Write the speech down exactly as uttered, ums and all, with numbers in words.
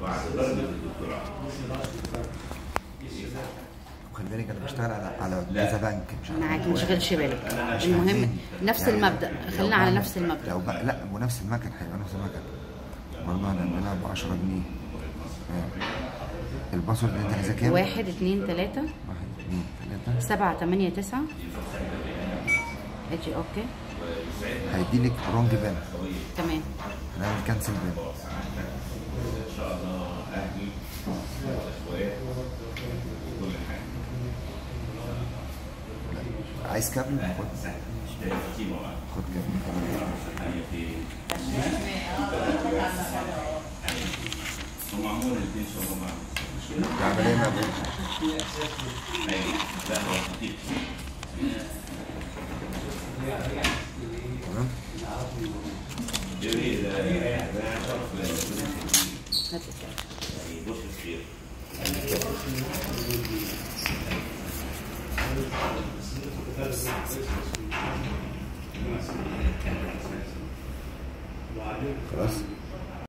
خلي بالك انا بشتغل على على كذا بنك مش معاك ما تشغلش بالك. المهم نفس يعني المبدأ، خلينا على نفس المبدأ. لو بقى لا ونفس المكن هيبقى نفس المكن برضه هنعملها ب عشرة جنيه. الباسورد اللي انت عايزاه كام؟ واحد اتنين تلاتة واحد اتنين تلاتة سبعة تمانية تسعة. اجي اوكي. هيديلك رونج بان. تمام. هنعمل كانسل بان. عايز كابل؟ خد خد كابل. العملية ما تمام؟ خلاص.